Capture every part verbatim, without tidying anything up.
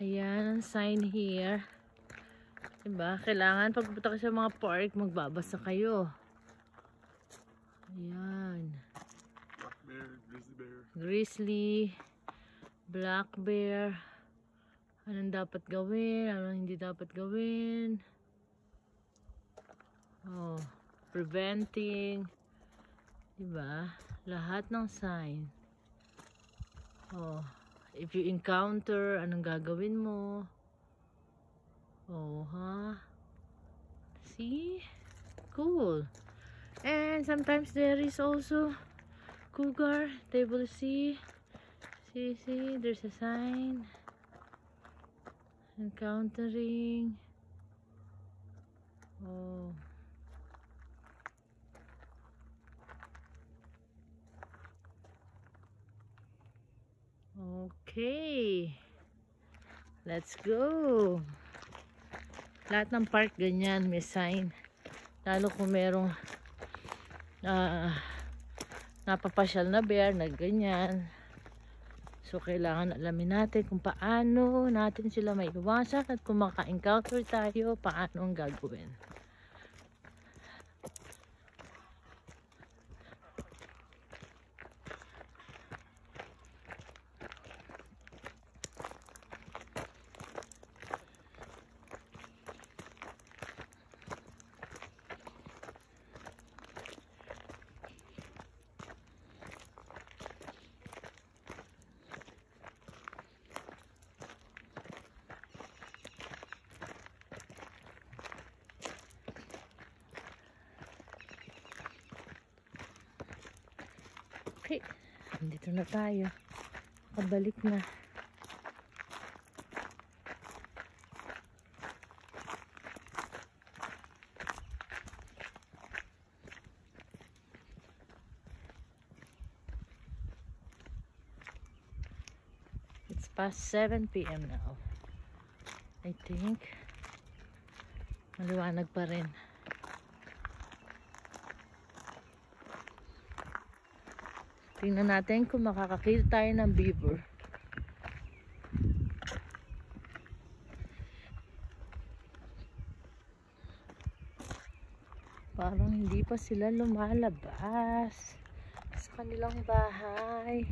Ayan, ang sign here. Diba? Kailangan pagpunta kayo sa mga park, magbabasa kayo. Ayan. Black bear, grizzly bear. Grizzly, black bear. Anong dapat gawin? Anong hindi dapat gawin? Oh, preventing. Diba? Lahat ng sign. Oh, if you encounter, anong gagawin mo? Oh, ha? Huh? See? Cool. And sometimes there is also cougar. They will see. See, see, there's a sign. Encountering. Oh. Okay. Let's go. Lahat ng park ganyan, may sign. Lalo kung merong uh, napapasyal na bear na ganyan. So, kailangan alamin natin kung paano natin sila maiwasan at kung maka-encounter tayo, paano ang gagawin. Okay, dito na tayo. Pabalik na. It's past seven P M now. I think. Maliwanag pa rin. Tingnan natin kung makakakita tayo ng beaver. Parang hindi pa sila lumalabas sa kanilang bahay.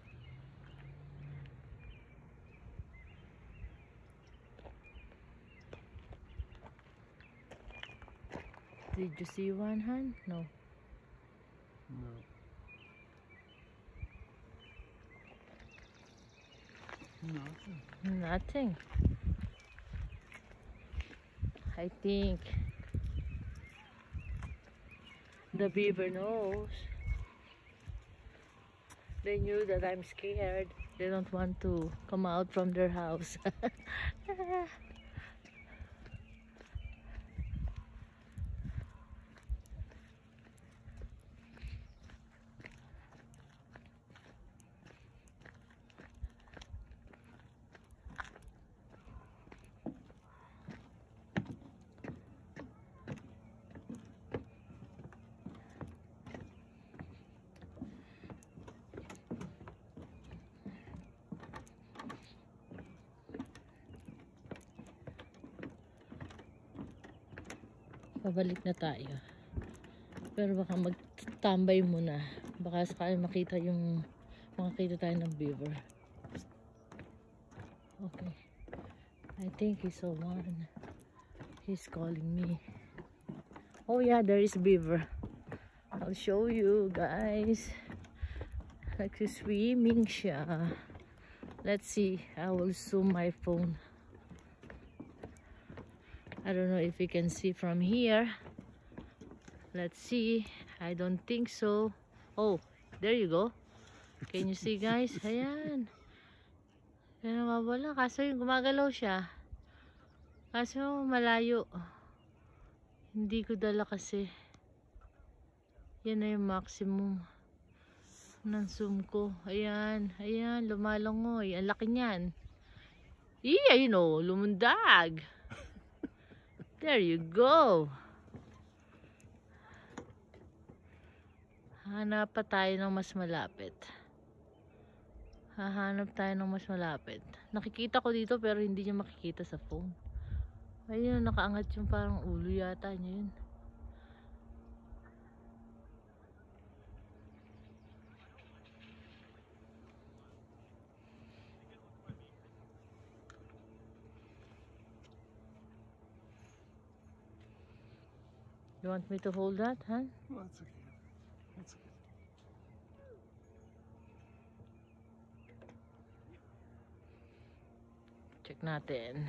Did you see one, Han? No. No. Nothing. Nothing. I think the beaver knows. They knew that I'm scared. They don't want to come out from their house. Pabalik na tayo. Pero baka magtambay muna. Baka sakali makita yung makakita tayo ng beaver. Okay. I think he saw one. He's calling me. Oh yeah, there is beaver. I'll show you guys. Like swimming siya. Let's see. I will zoom my phone. I don't know if you can see from here. Let's see. I don't think so. Oh, there you go. Can you see, guys? Ayan. Ayan, nawawala. Kaso yung gumagalaw siya. Kaso malayo. Hindi ko dala kasi. Yan na yung maximum ng zoom ko. Ayan. Ayan. Lumalangoy. Ang laki niyan. Iya, you know. Lumundag. There you go. Hanap pa tayo ng mas malapit. Hahanap tayo ng mas malapit. Nakikita ko dito pero hindi niya makikita sa phone. Ayun, nakaangat yung parang ulo yata niya yun. You want me to hold that, huh? Well, that's okay. That's okay. Check natin.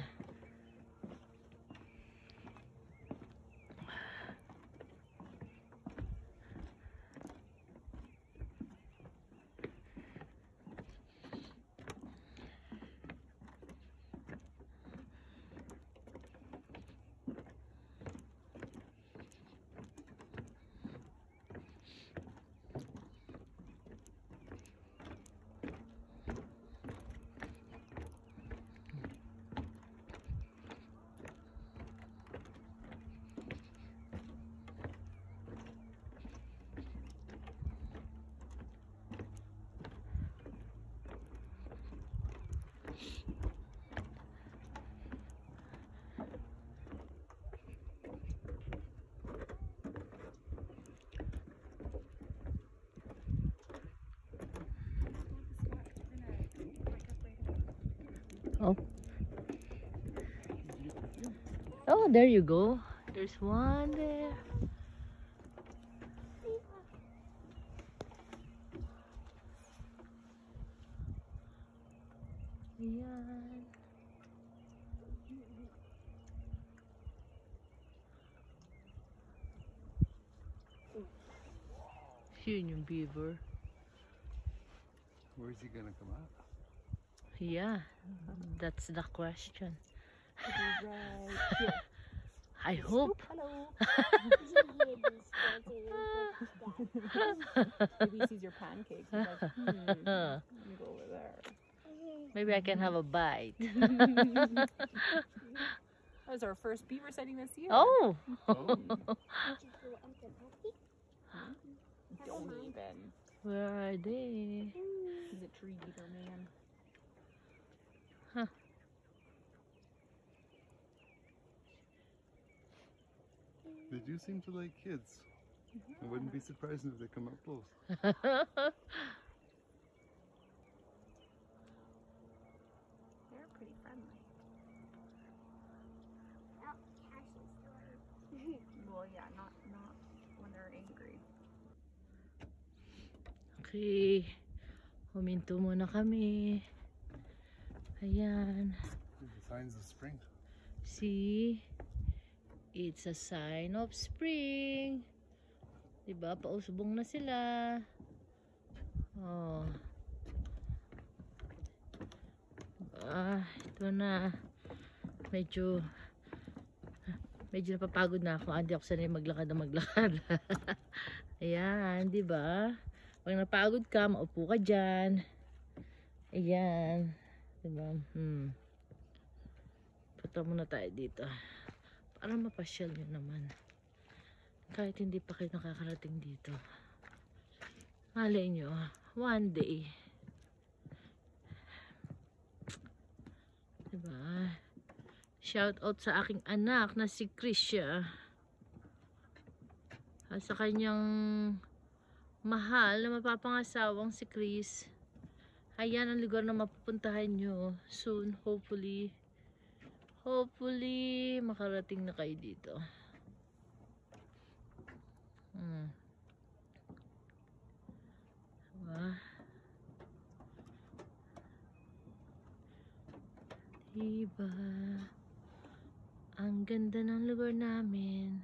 Oh. Oh, there you go. There's one there. Ayan. Yun yung beaver. Where's he gonna come out? Yeah, that's the question. Right here. I hope. Hello. Maybe he sees your pancakes. He's like, hmm, let me go over there. Maybe I can have a bite. That was our first beaver sighting this year. Oh! Oh. Don't even. Where are they? He's a tree eater, man. Huh. They do seem to like kids. I wouldn't be surprised if they come up close. They're pretty friendly. Well, yeah, not not when they're angry. Okay. Huminto muna kami. Ayan. The signs of spring. See? It's a sign of spring. Diba? Pausbong na sila. Oh. Ah, ito na. Medyo medyo napapagod na ako. Hindi ako sanay maglakad na maglakad. Ayan, diba? Pag napagod ka, maupo ka dyan. Ayan. Diba? Hmm. Punta muna tayo dito. Para mapasyal nyo naman. Kahit hindi pa kayo nakakarating dito. Malay nyo, one day. Diba? Shout out sa aking anak na si Krisha. At sa kanyang mahal na mapapangasawang si Chris. Ayan ang lugar na mapupuntahan nyo soon, hopefully. Hopefully, makarating na kayo dito. Hmm. Diba? Diba? Ang ganda ng lugar namin.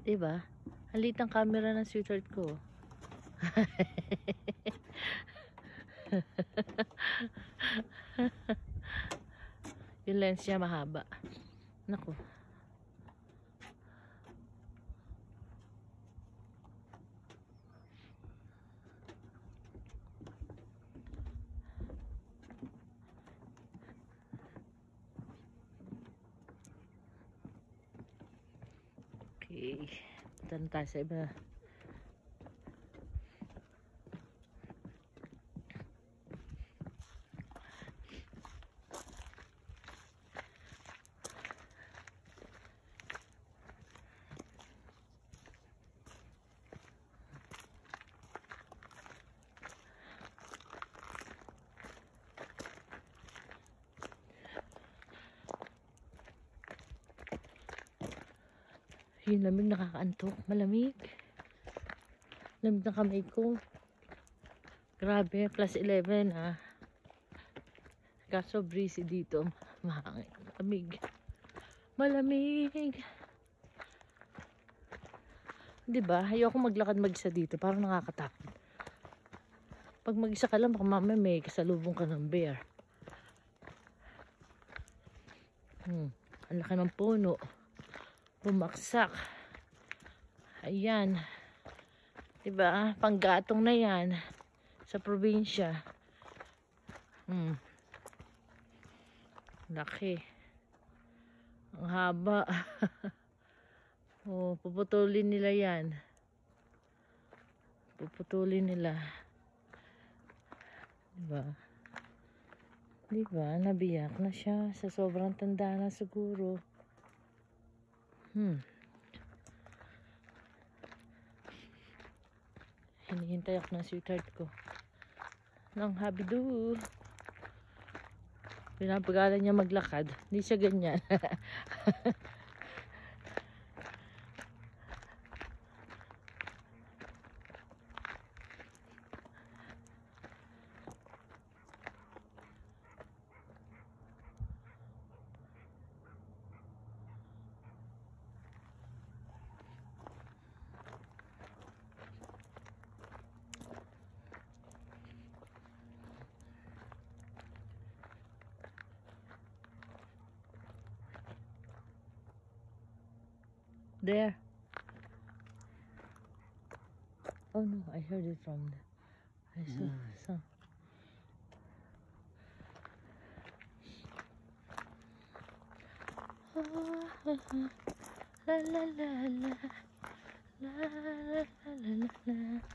Diba? Ang liit ng camera ng sweetheart ko. Yung lens niya mahaba. Naku. Okay. Punta na tayo sa iba. Yung lamig, nakakaantok. Malamig. Lamig ng kamay ko. Grabe, plus eleven ah. Kaso breezy dito. Mahangin. Malamig. Malamig. Diba? Ayoko maglakad mag-isa dito. Parang nakakatakot. Pag mag-isa ka lang, baka mamaya may kasalubong ka ng bear. Hmm. Ang laki ng puno. Bumaksak. Ayan. Diba? Panggatong na yan. Sa probinsya. Hmm. Laki. Ang haba. Oh, puputulin nila yan. Puputulin nila. Diba? Diba? Nabiyak na siya. Sa sobrang tanda na siguro. Hmm. Hinihintay ako ng sweetheart ko. Nang habidu. Pinapagalan niya maglakad. Hindi siya ganyan. There. Oh no, I heard it from the, I saw Mm. some. La la la la la la la la la.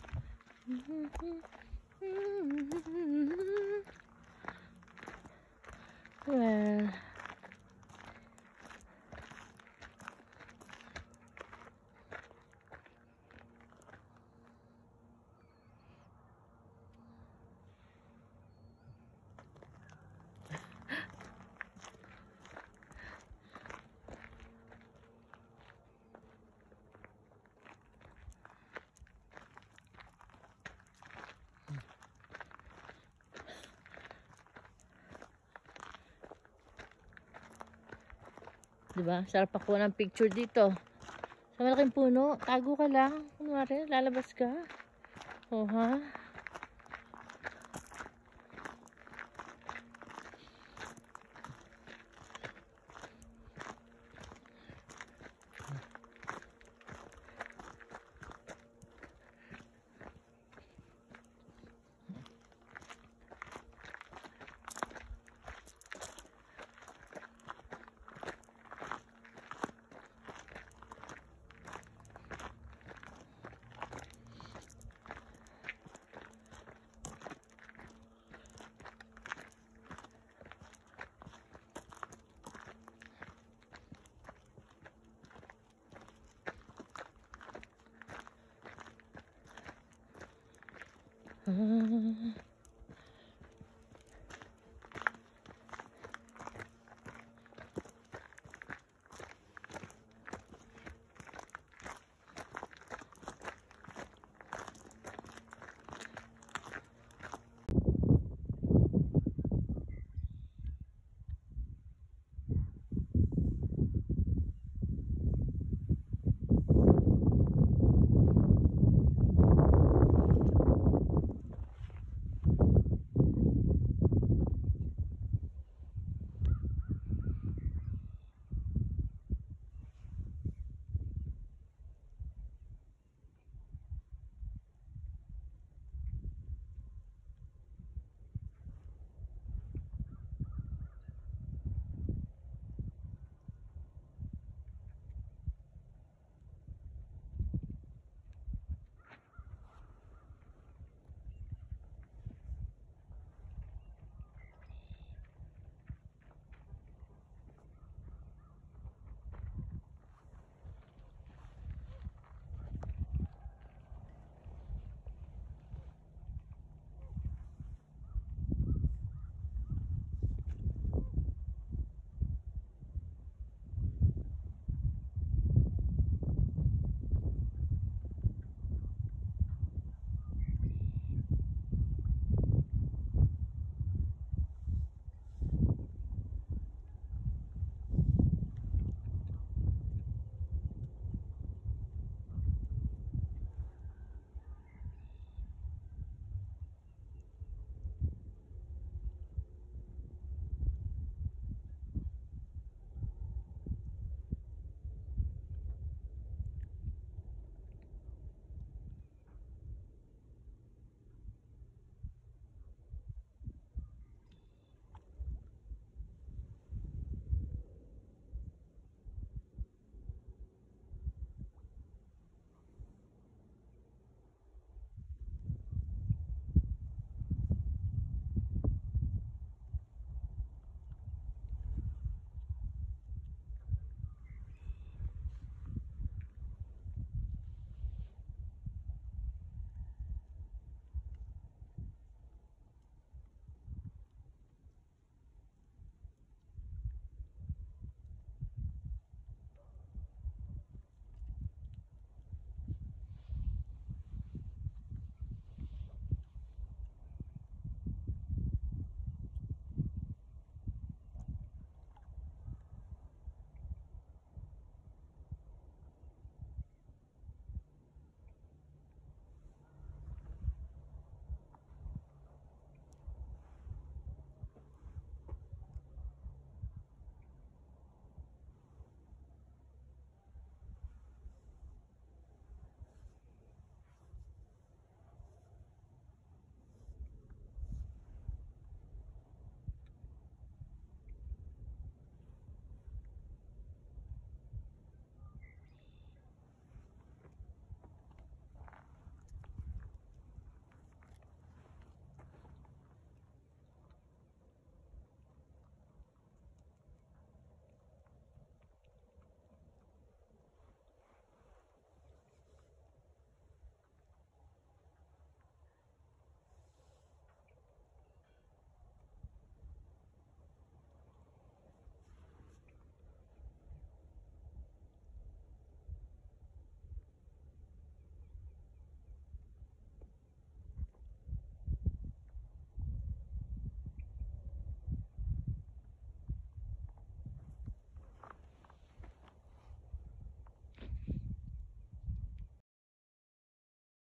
Well, diba? Sarap ako ng picture dito. Sa malaking puno, tago ka lang. Kunwari, lalabas ka. Oh, ha? Ah.